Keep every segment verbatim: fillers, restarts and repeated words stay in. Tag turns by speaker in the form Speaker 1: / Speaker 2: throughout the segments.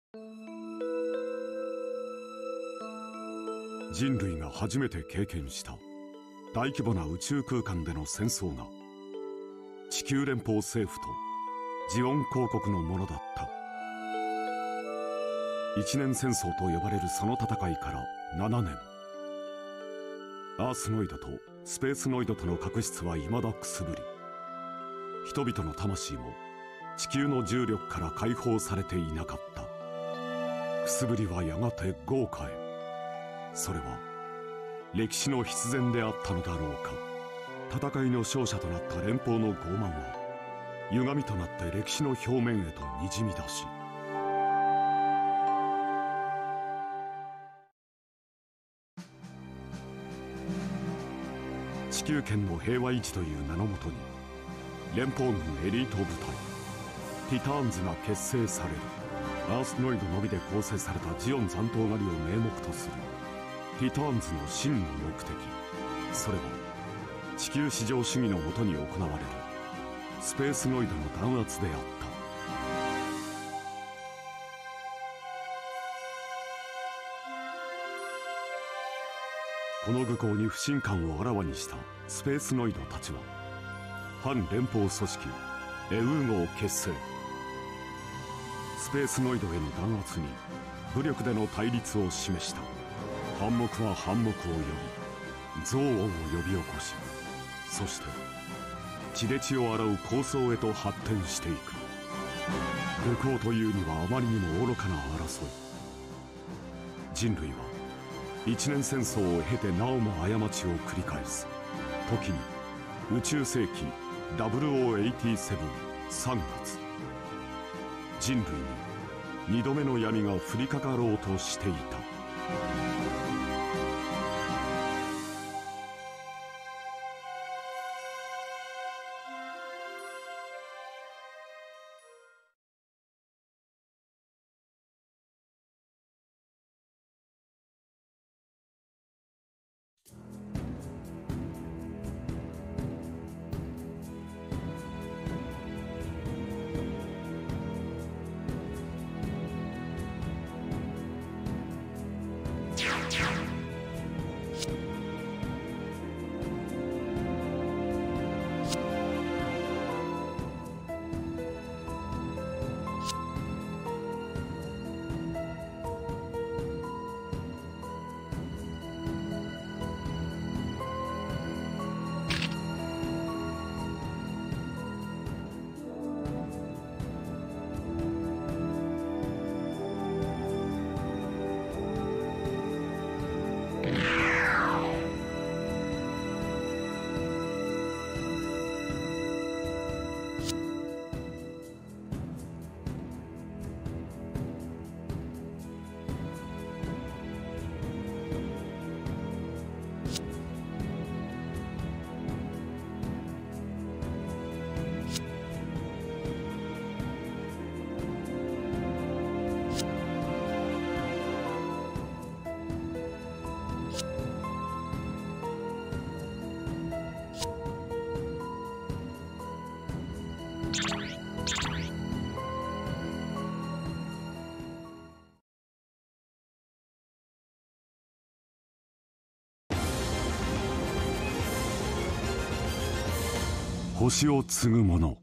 Speaker 1: 人類が初めて経験した大規模な宇宙空間での戦争が地球連邦政府とジオン公国のものだった。一年戦争と呼ばれるその戦いからななねん。アースノイドとスペースノイドとの確執は未だくすぶり、人々の魂も地球の重力から解放されていなかった。くすぶりはやがて豪華へ。それは歴史の必然であったのだろうか。戦いの勝者となった連邦の傲慢は歪みとなって歴史の表面へとにじみ出し、地球圏の平和維持という名のもとに連邦軍エリート部隊ティターンズが結成される。アースノイドのみで構成されたジオン残党狩りを名目とするティターンズの真の目的、それは地球至上主義のもとに行われるスペースノイドの弾圧であった。この愚行に不信感をあらわにしたスペースノイドたちは反連邦組織エウーゴを結成。スペースノイドへの弾圧に武力での対立を示した。反目は反目を呼び、憎悪を呼び起こし、そして血で血を洗う抗争へと発展していく。愚行というにはあまりにも愚かな争い。人類は一年戦争を経てなおも過ちを繰り返す。時に宇宙世紀ダブルオーエイティセブンさんがつ、人類に二度目の闇が降りかかろうとしていた。星を継ぐ者。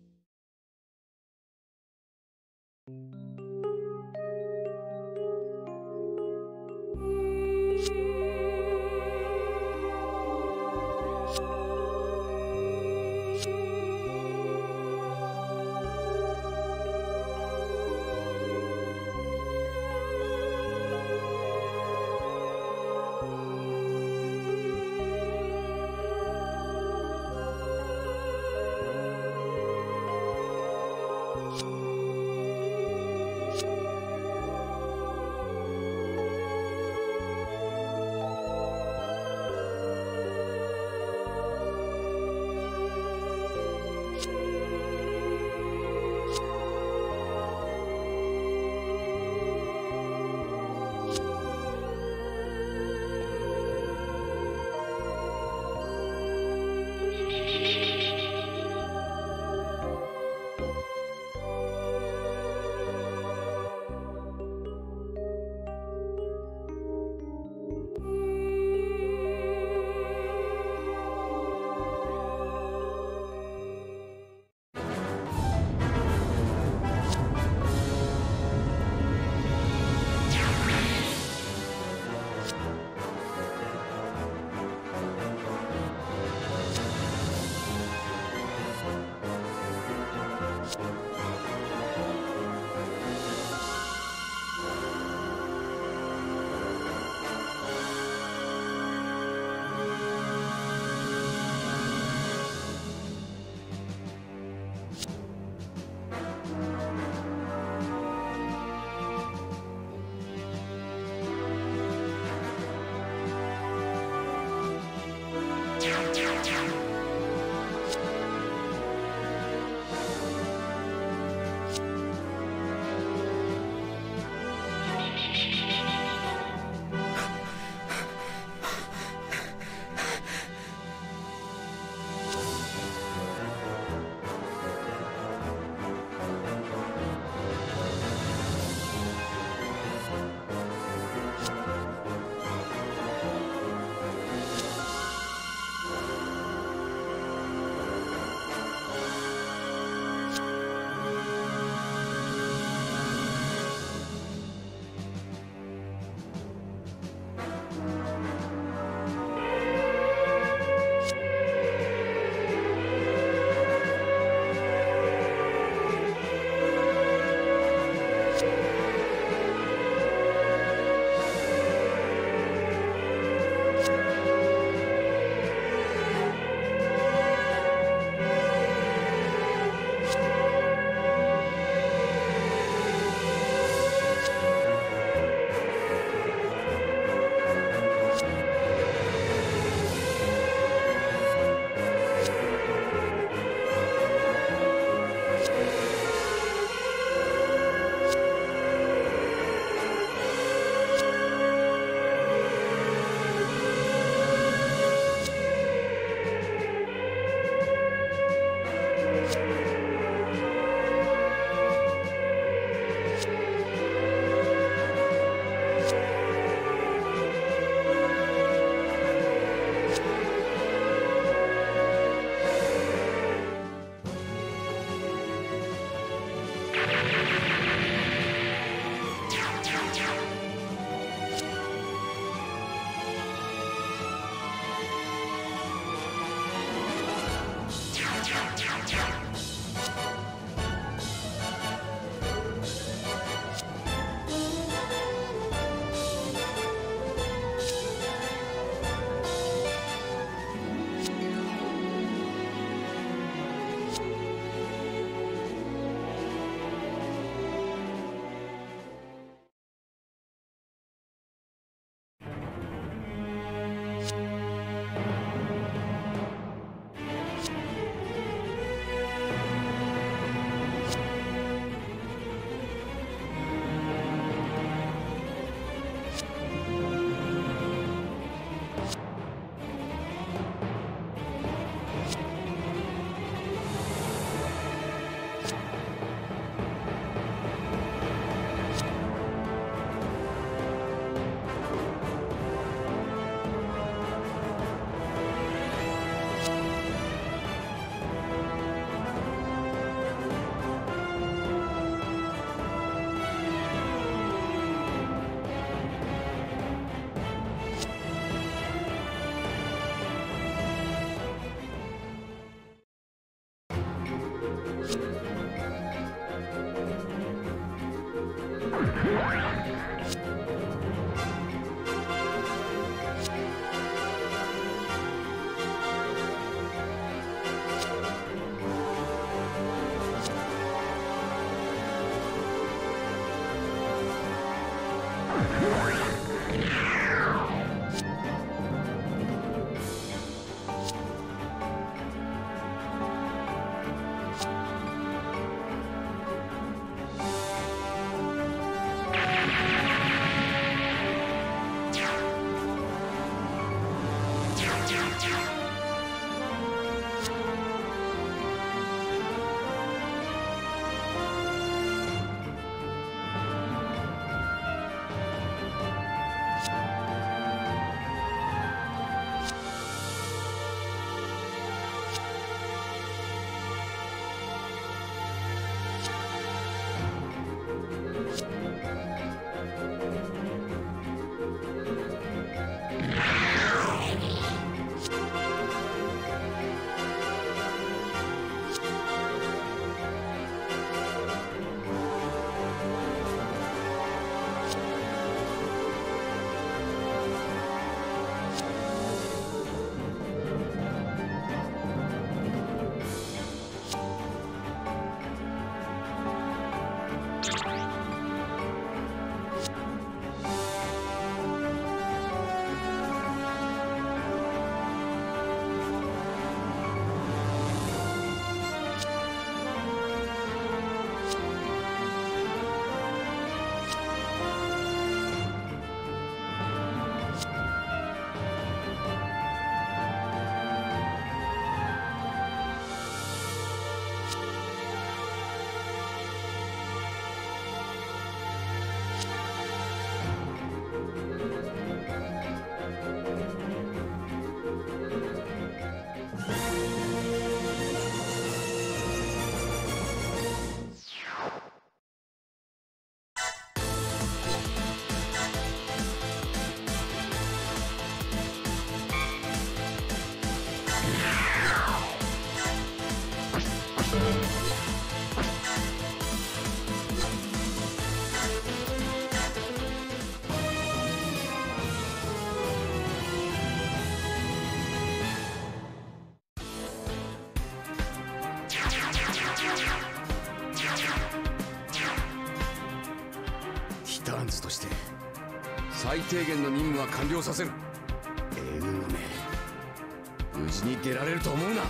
Speaker 2: ティターンズとして最低限の任務は完了させる。エウーメ、無事に出られると思うな。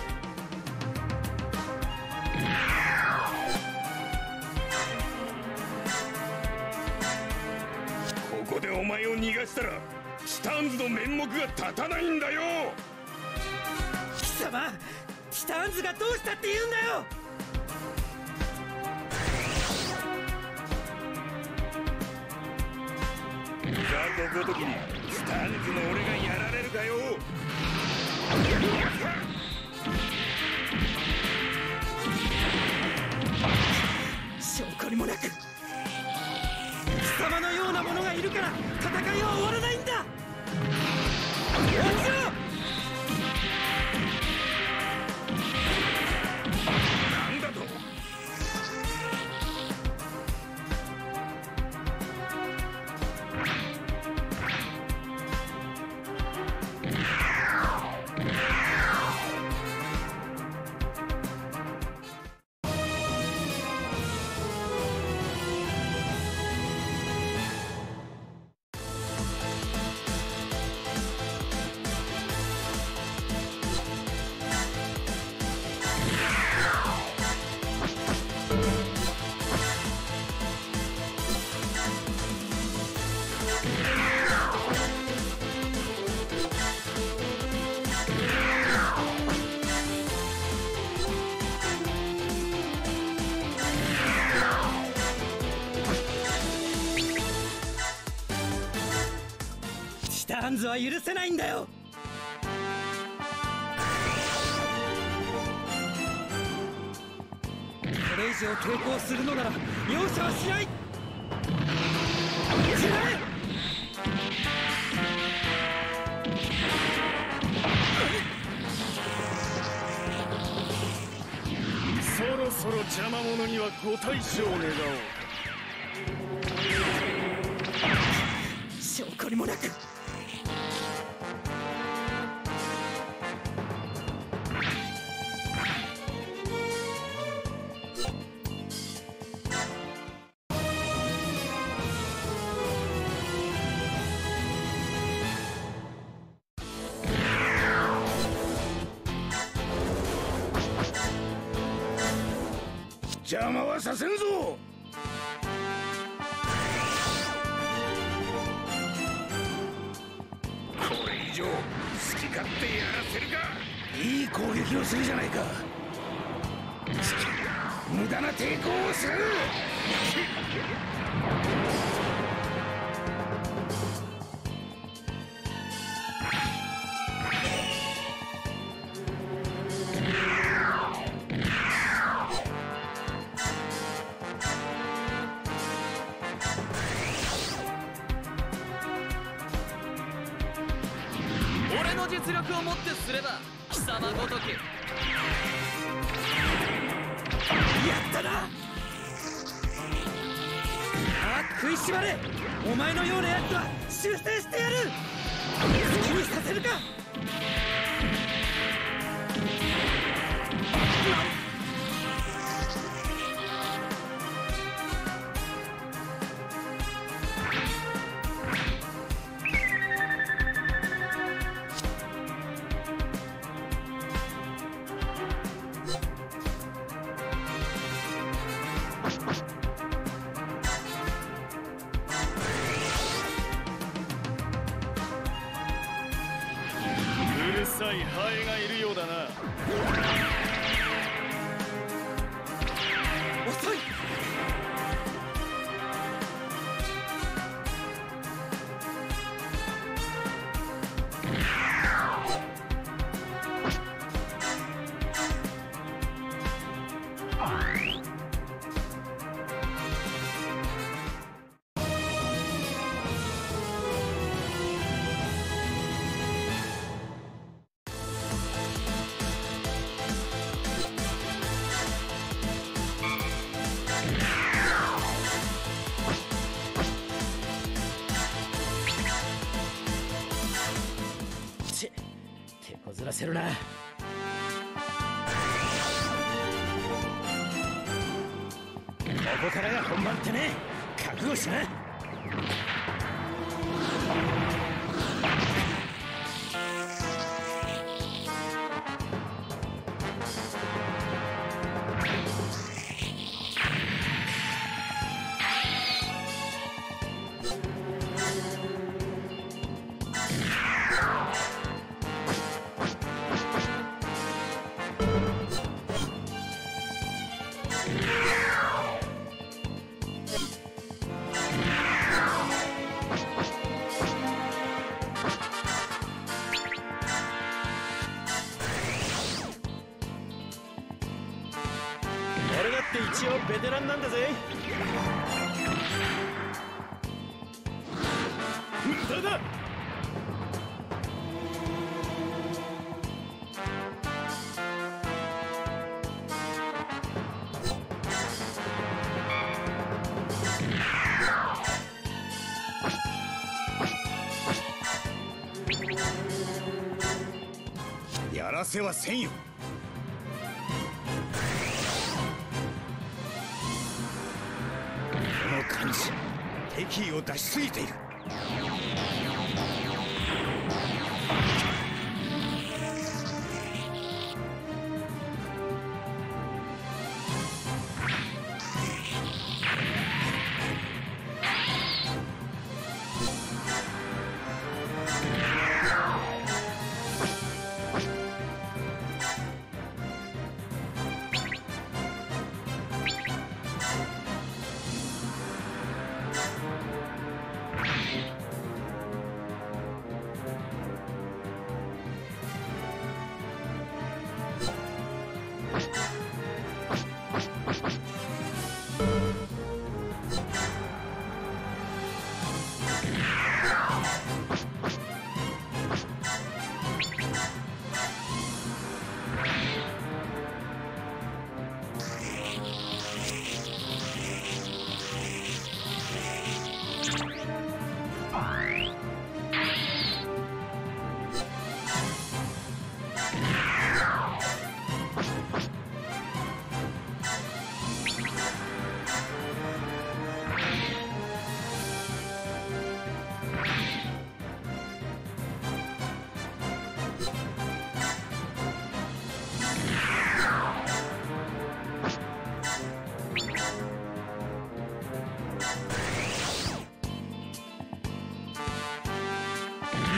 Speaker 3: ここでお前を逃がしたらティターンズの面目が立たないんだよ。
Speaker 4: 貴様、ティターンズがどうしたって言うんだよ。
Speaker 3: 雑魚ごときにティターンズの俺がやられるかよ。
Speaker 4: 証拠にもなく貴様のような者がいるから戦いは終わらないんだ。落ちろ。
Speaker 3: なんだと。
Speaker 4: ティターンズは許せないんだよ。これ以上抵抗するのなら容赦はしない。
Speaker 3: そろそろ邪魔者にはご退所を願おう。
Speaker 4: こりもなく。
Speaker 3: 邪魔はさせんぞ。これ以上好き勝手やらせるか。いい攻撃をするじゃないか。無駄な抵抗をする。
Speaker 5: 俺の実力をもってすれば貴様ごとき。や
Speaker 4: ったな。ああ、食いしばれ。お前のようなやつは修正してやる。好きにさせるか。
Speaker 3: うるさいハエがいるようだな。
Speaker 4: 遅い。ち、手こずらせるな。ここからが本番ってね。覚悟しな。俺だって一応ベテランなんだぜ。無駄だ。
Speaker 3: やらせはせんよ。この感じ、敵意を出しすぎている。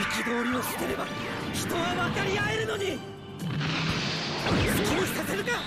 Speaker 4: 憤りを捨てれば人は分かり合えるのに。好きにさせるか。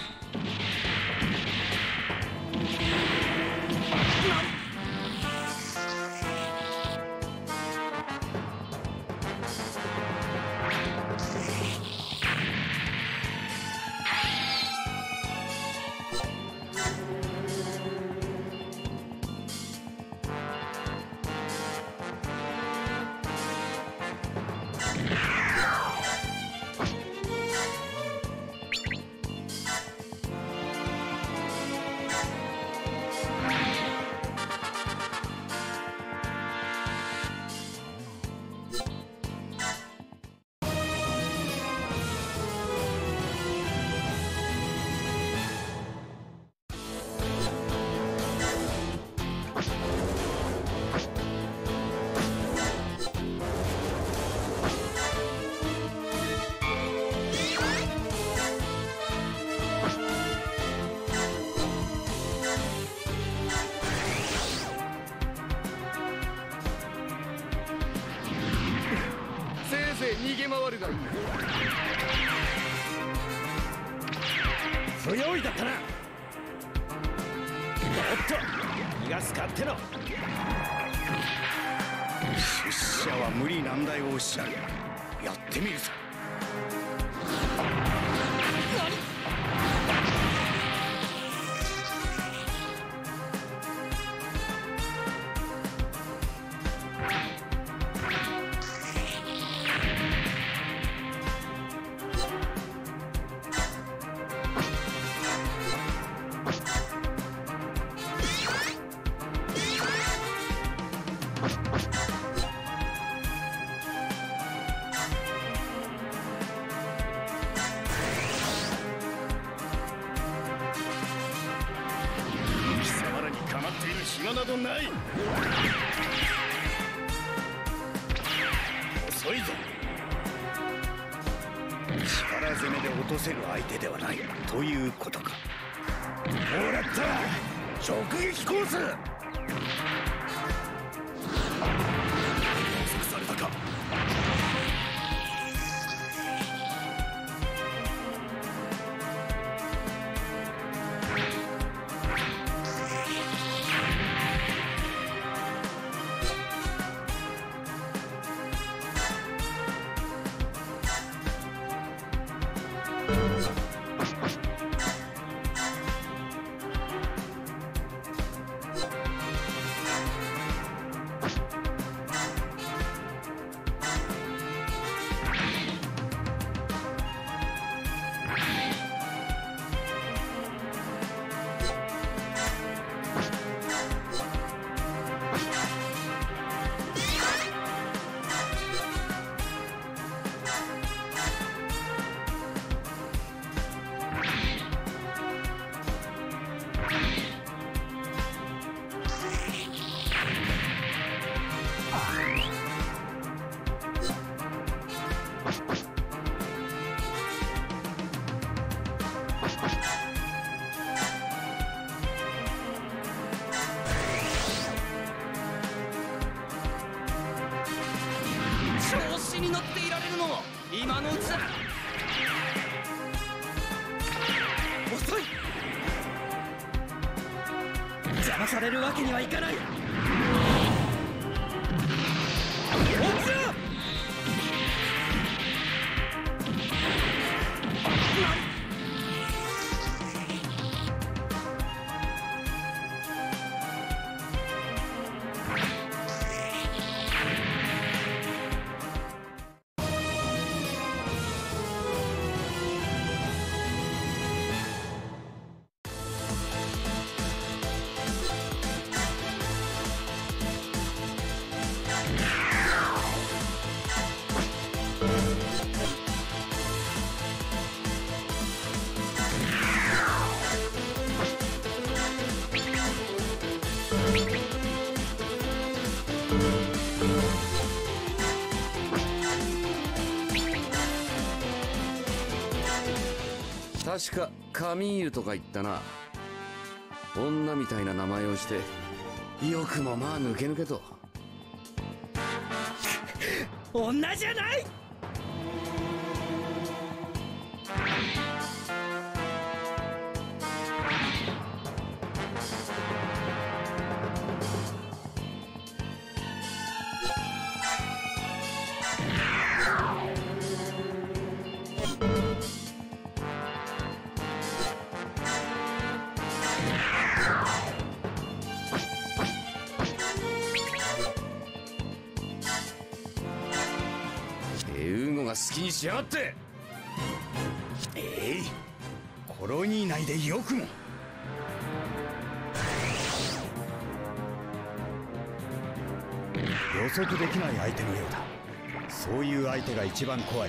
Speaker 2: 逃げ回るがいい。
Speaker 4: 不用意だったな。おっと逃がすかっての。
Speaker 6: 出社は無理難題をおっしゃる。やってみるさ。暇などない。遅いぞ。力攻めで落とせる相手ではないということか。もらった。直撃コース。尽くされたか。
Speaker 5: 調子に乗っていられるのも今のうちだ。
Speaker 4: 遅い。邪魔されるわけにはいかない。落ちろ。
Speaker 2: 確かカミーユとか言ったな。女みたいな名前をしてよくもまあ抜け抜けと。
Speaker 4: 女じゃない。
Speaker 2: 好きにしやがって。
Speaker 6: えい、コロニー内でよくも。予測できない相手のようだ。そういう相手が一番怖い。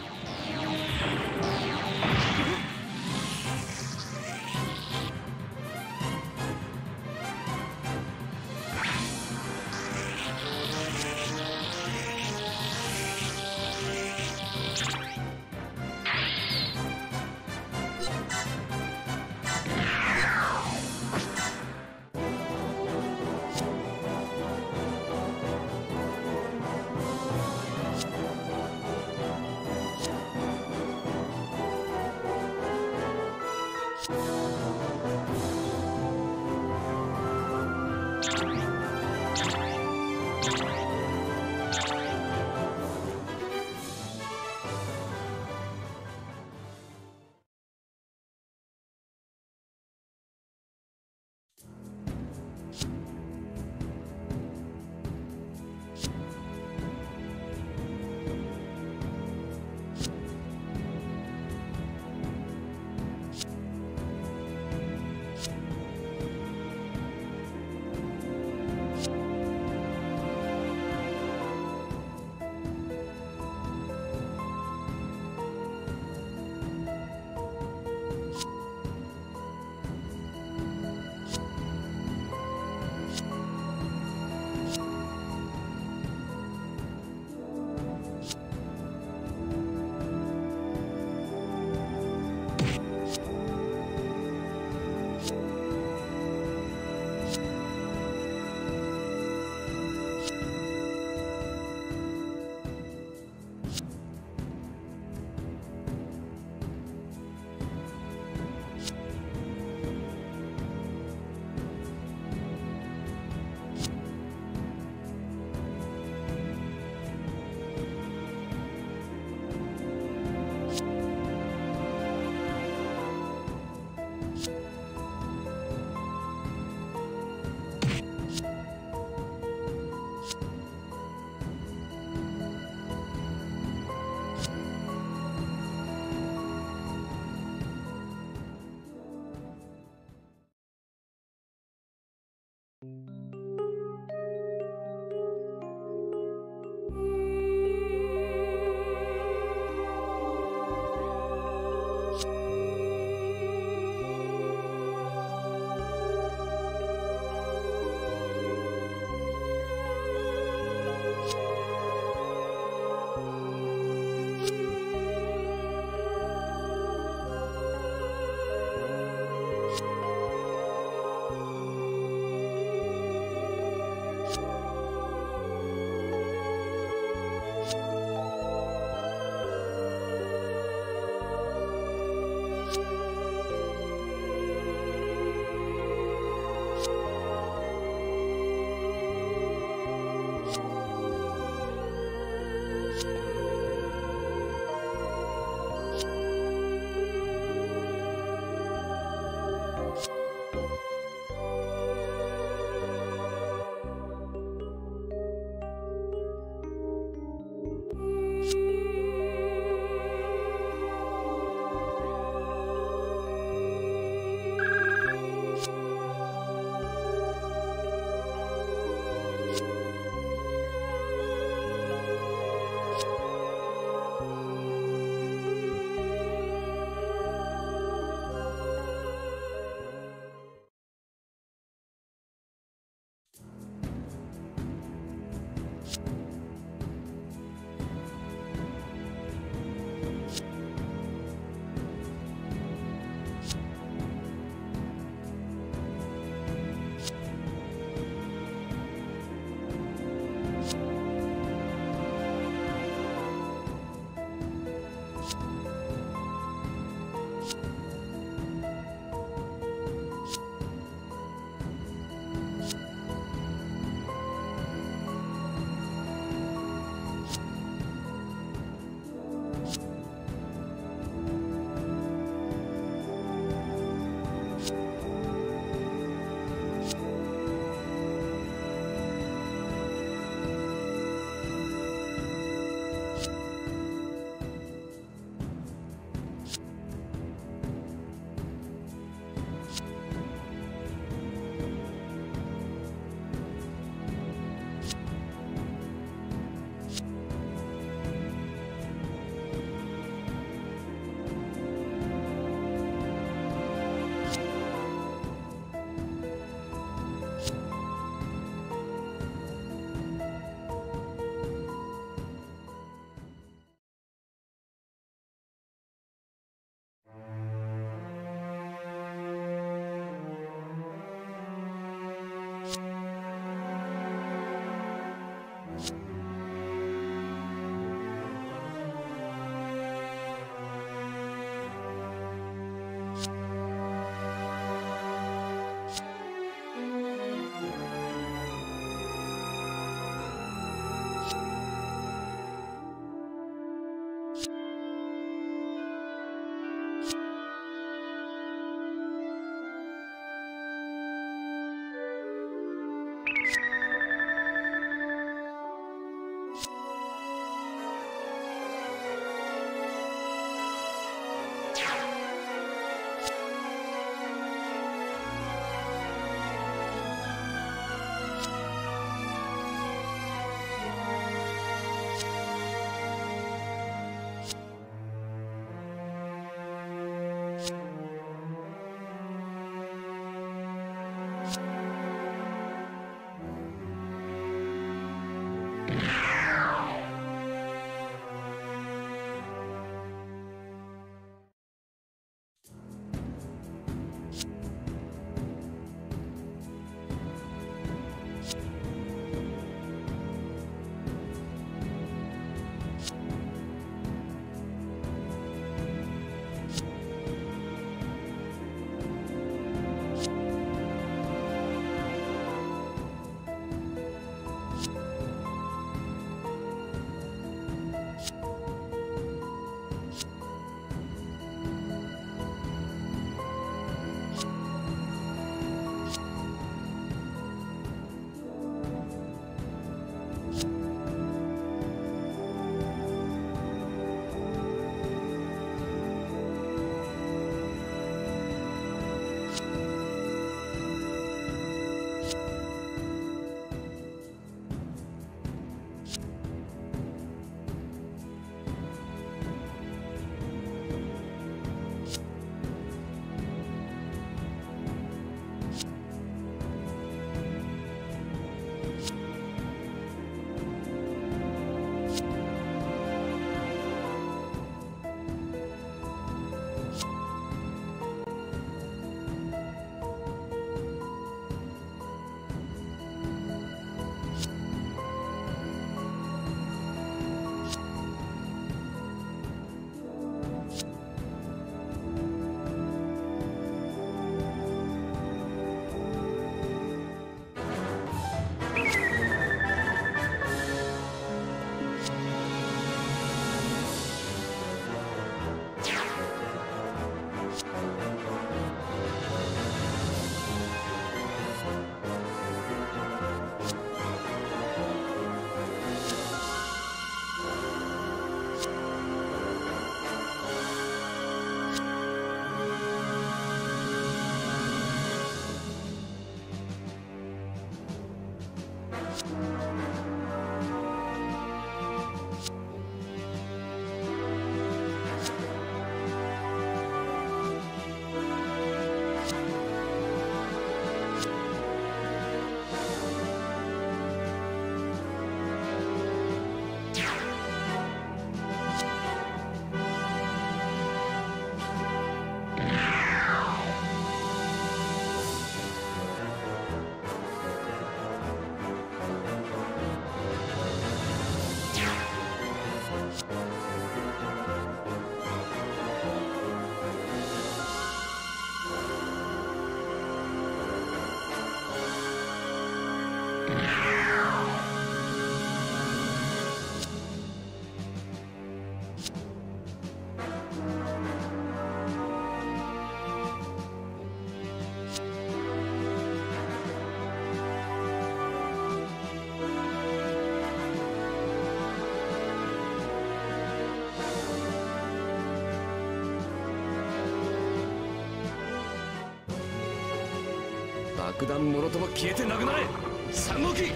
Speaker 2: 爆弾もろとも消えてなくなれ三号機。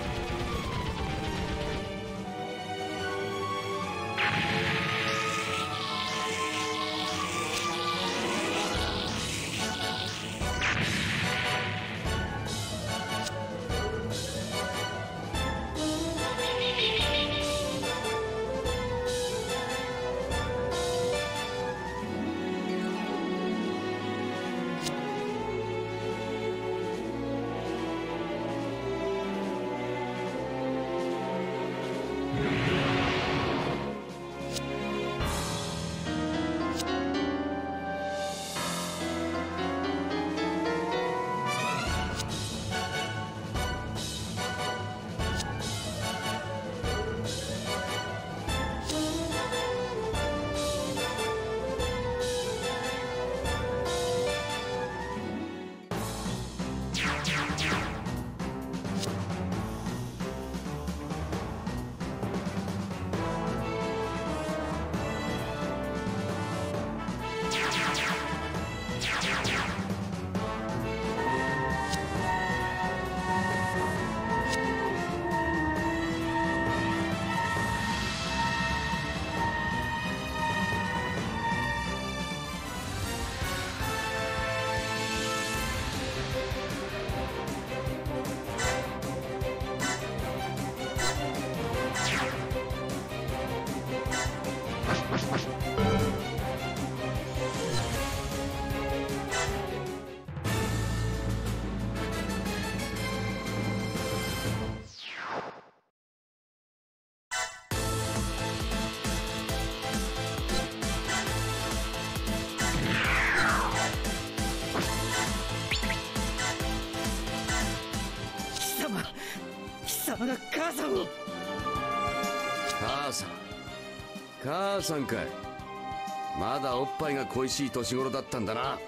Speaker 2: 母さん母さんかい。まだおっぱいが恋しい年頃だったんだな。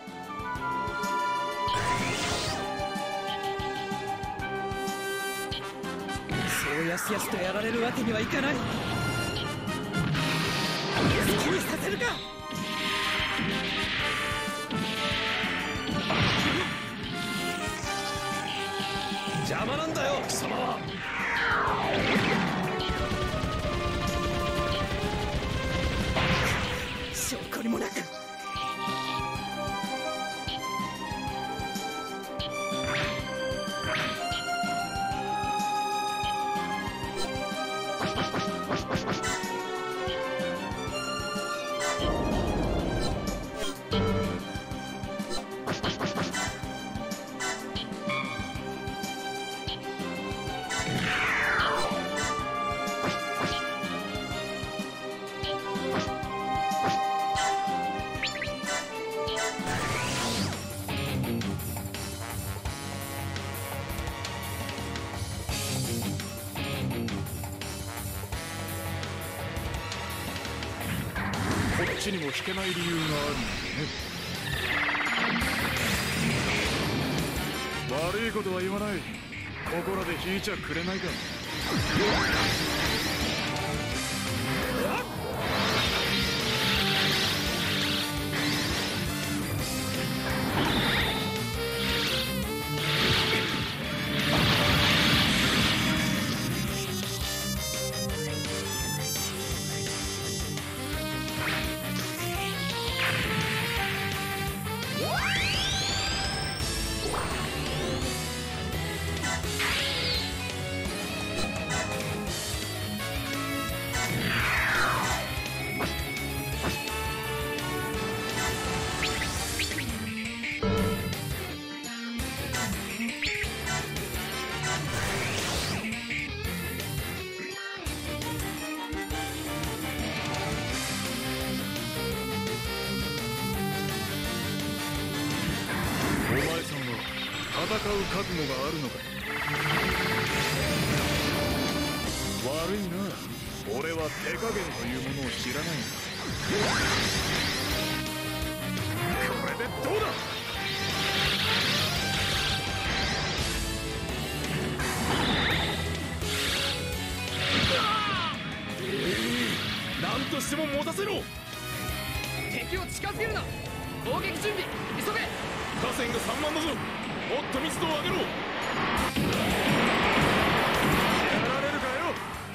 Speaker 4: そうやすやすとやられるわけにはいかない。好きにさせるか。
Speaker 6: 邪魔なんだよ貴様は。
Speaker 4: 証拠にもなく。
Speaker 6: こっちにも引けない理由があるんだね。悪いことは言わない。ここらで引いちゃくれないか。戦う覚悟があるのか。悪いな、俺は手加減というものを知らないんだ。これでどうだ。何としても持たせろ。
Speaker 5: 敵を近づけるな。攻撃準備急げ。
Speaker 3: 河川が散漫だぞ。もっと密度を上げろ。やられるかよ。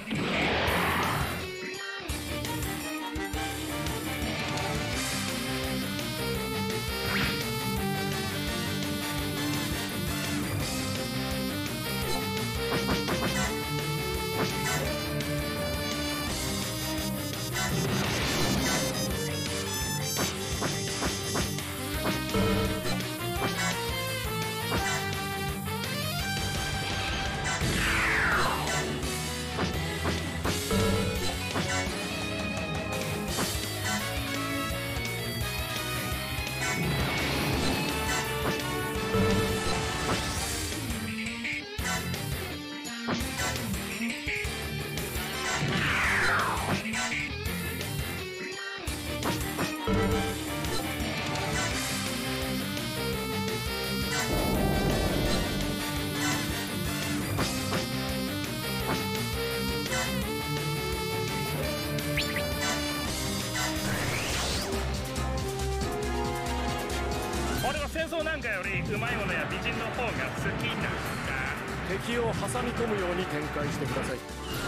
Speaker 7: 戦争なんかよりうまいものや美人の方が好きなんだ。
Speaker 3: 敵を挟み込むように展開してください。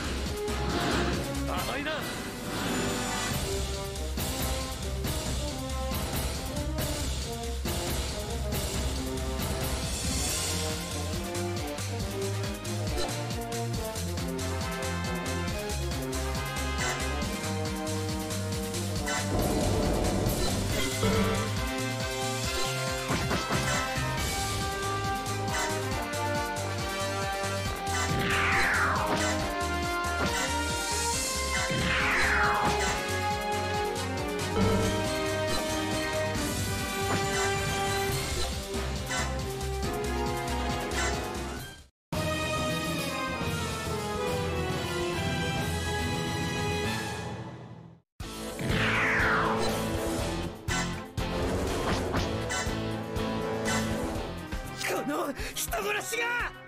Speaker 7: 甘いな。
Speaker 4: 人殺しが。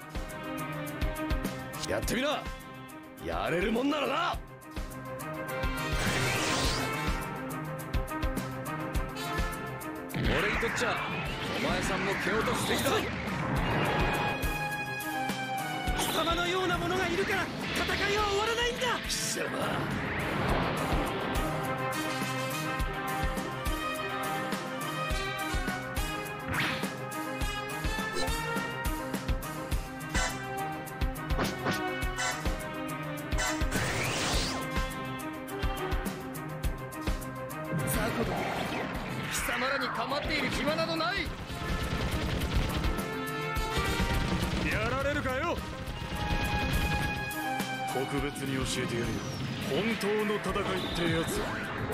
Speaker 2: やってみな。やれるもんならな。俺にとっちゃお前さんも蹴落とす敵だ。
Speaker 4: 貴様のような者がいるから戦いは終わらないんだ。
Speaker 2: 貴様、
Speaker 5: 雑魚ども、貴様らに構っている暇などない。
Speaker 3: やられるかよ。特別に教えてやるよ、本当の戦いってやつ。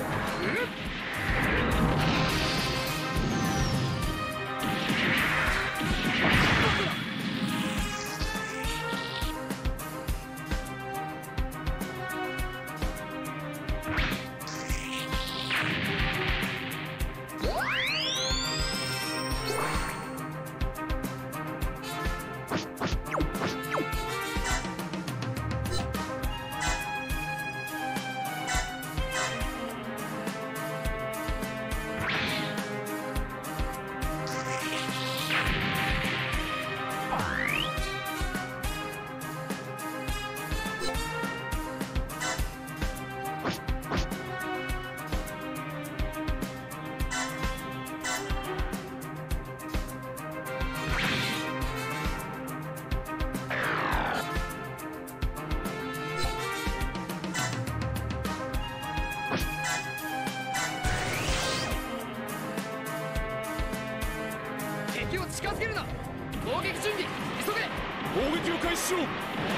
Speaker 5: 敵を近づけるな。攻撃準備急げ。
Speaker 3: 攻撃を開始しろ。や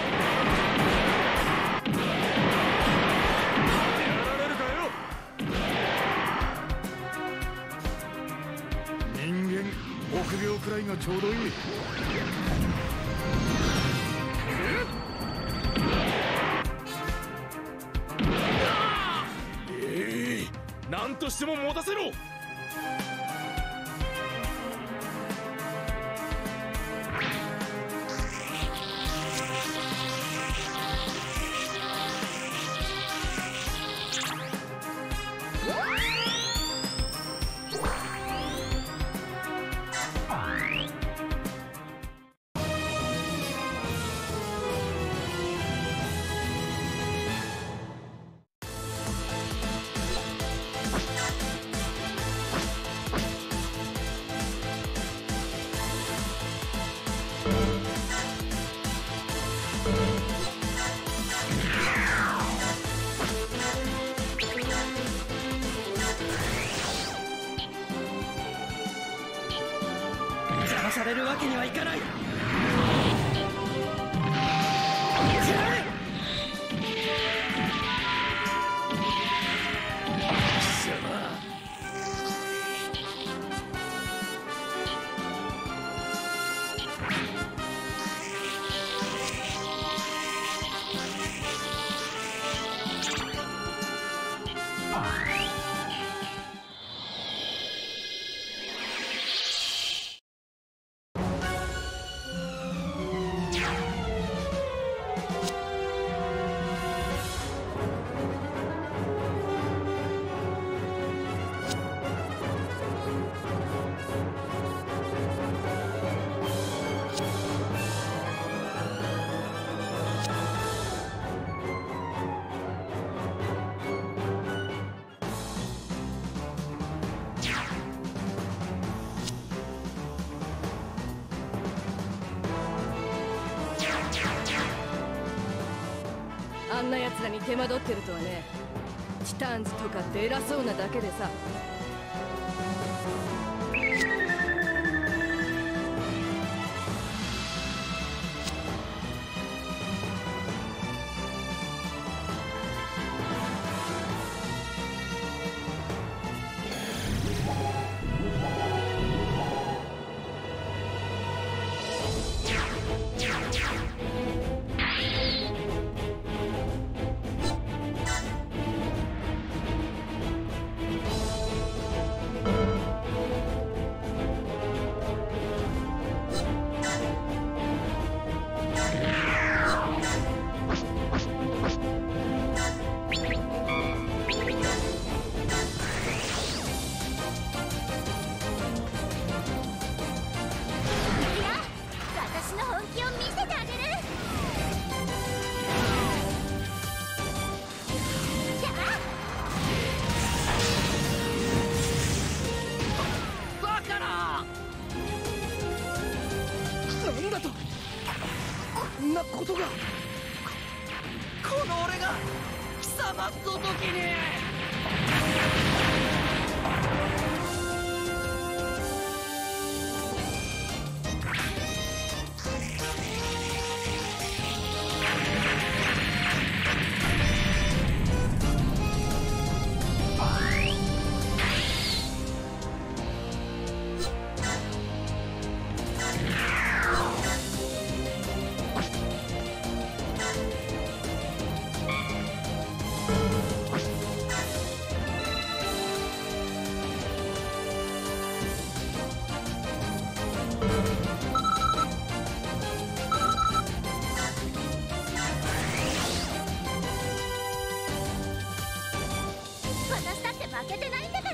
Speaker 3: られるかよ。人間臆病くらいがちょうどいい。ええ、何としても持たせろ。
Speaker 4: 邪魔されるわけにはいかない。
Speaker 8: あんな奴らに手間取ってるとはね。チターンズとかって偉そうなだけでさ。
Speaker 4: 玉ごときに。
Speaker 9: 私だって負けてないんだから。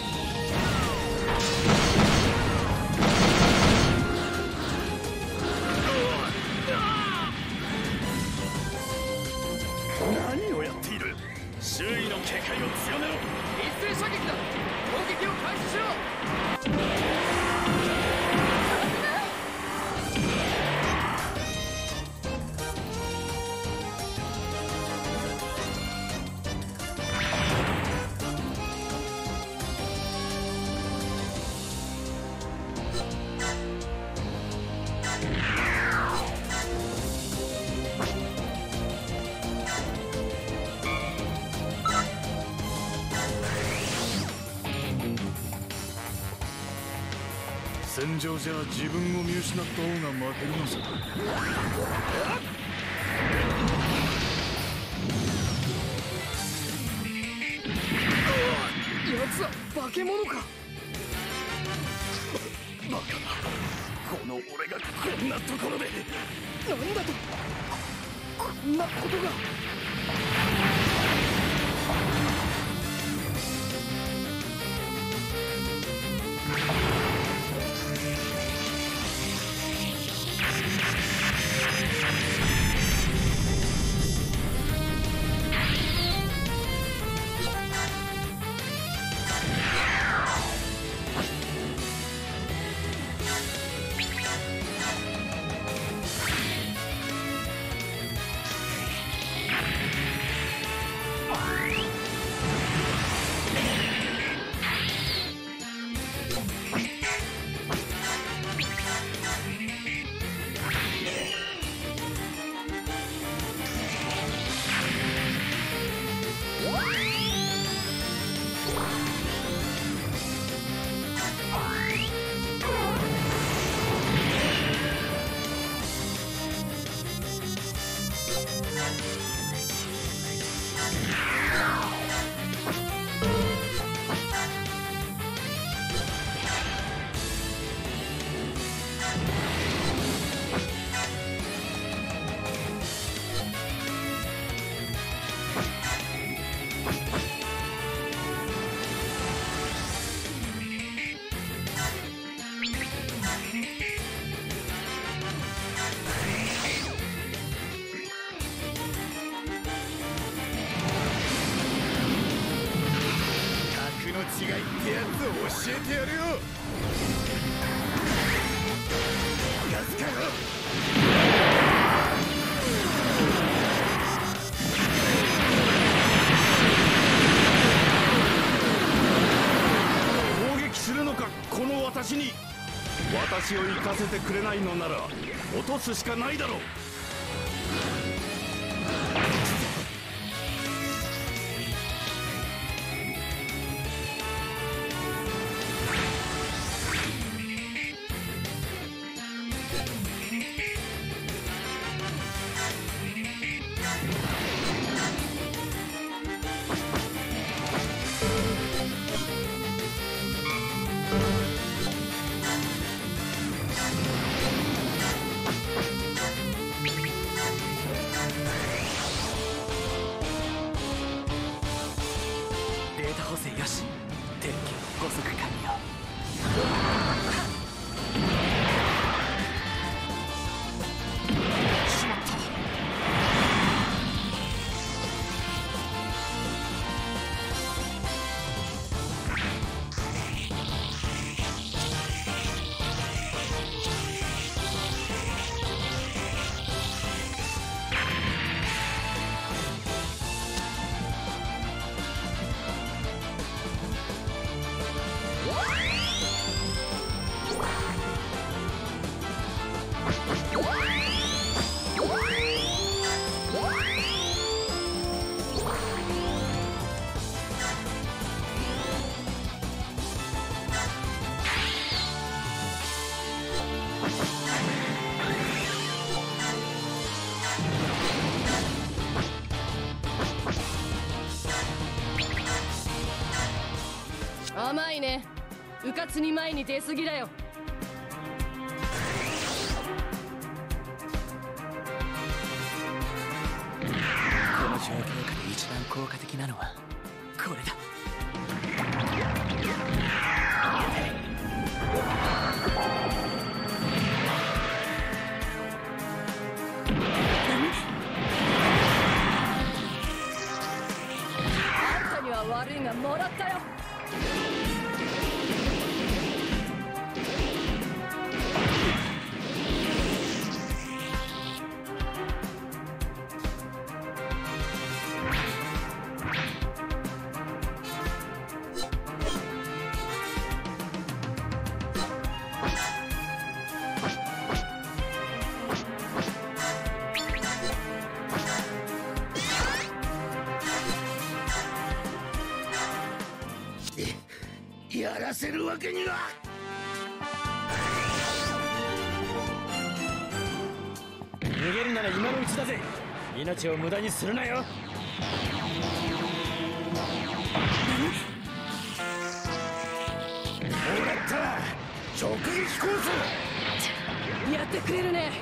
Speaker 6: 何をやっている。周囲の警戒を強めろ。
Speaker 5: 一斉射撃だ。攻撃を開始しろ。
Speaker 6: 戦場じゃ自分を見失った方が負けるのさ。
Speaker 5: 奴は化け物か。
Speaker 6: バカな。この俺がこんなところで。
Speaker 5: なんだと。こんなことが。
Speaker 6: 違いってやつを教えてやるよ。ガスかよ。
Speaker 3: 攻撃するのかこの私に。私を行かせてくれないのなら落とすしかないだろう。
Speaker 8: 甘いね。うかつに前に出過ぎだよ。
Speaker 4: この状況下で一番効果的なのはこれだ。
Speaker 8: あんたには悪いがもらったよ。
Speaker 6: やらせるわけには。
Speaker 4: 逃げるなら今のうちだぜ。命を無駄にするなよ。
Speaker 6: もらった直撃コース。
Speaker 8: やってくれるね。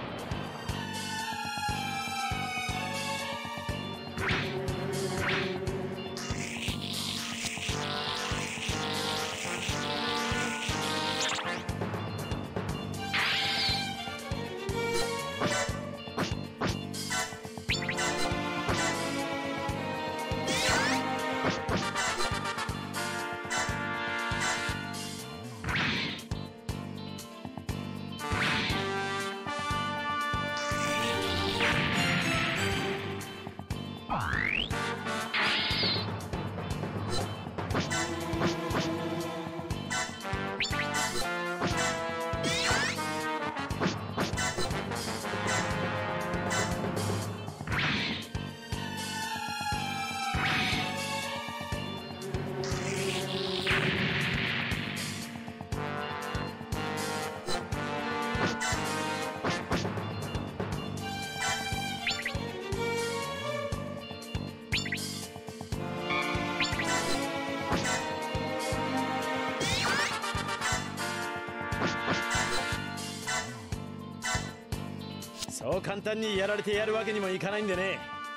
Speaker 4: そう簡単にやられてやるわけにもいかないんでね。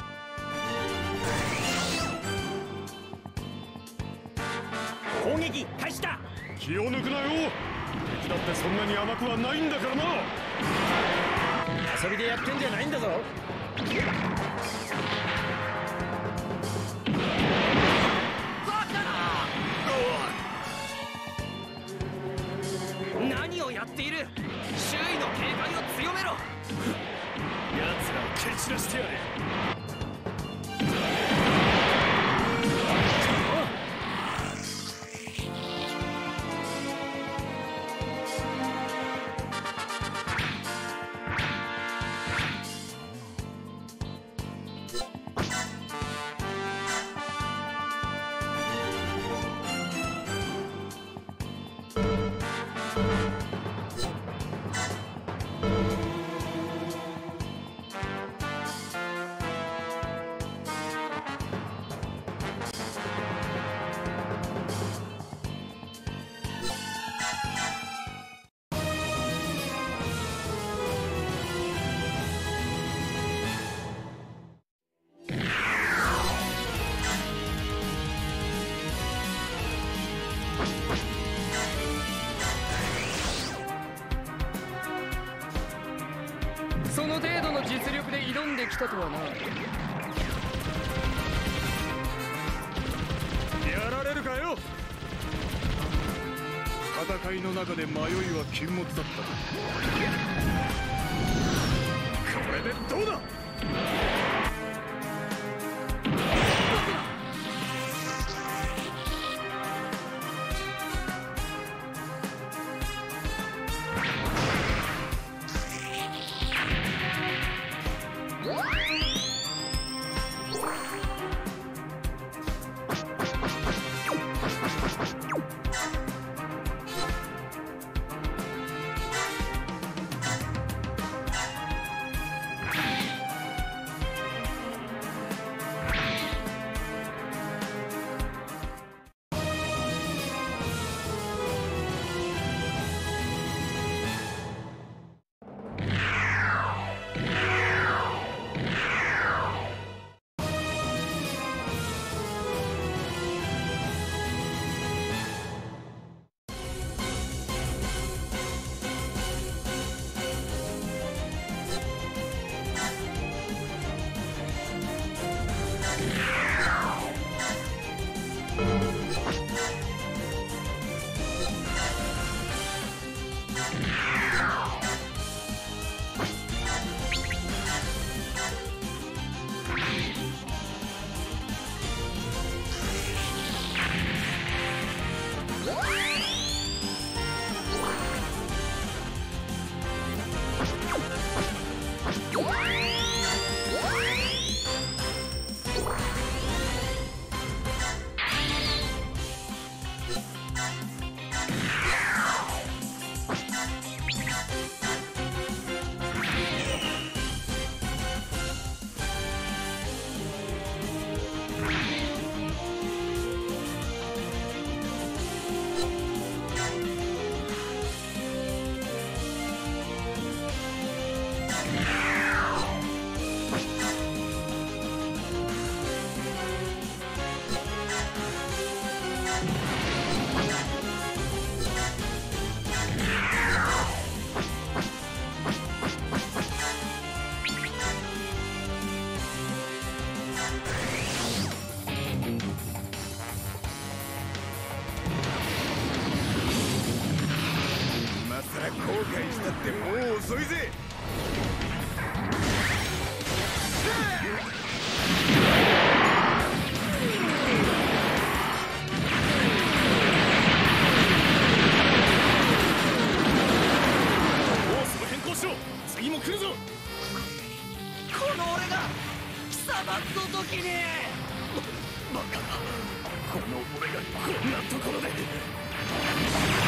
Speaker 6: 攻撃開始だ。
Speaker 1: 気を抜くなよ。敵だってそんなに甘くはないんだからな。
Speaker 4: 遊びでやってんじゃないんだぞ。
Speaker 5: 何をやっている。周囲の警戒を強めろ。
Speaker 6: 奴らを蹴散らしてやれ。
Speaker 5: その程度の実力で挑んできたとはな。
Speaker 3: やられるかよ。戦いの中で迷いは禁物だった。これでどうだ。
Speaker 6: 返したってもう遅いぜ。
Speaker 3: 次も来るぞ。
Speaker 4: この俺が貴様の時に
Speaker 3: バカ、この俺がこんなところで。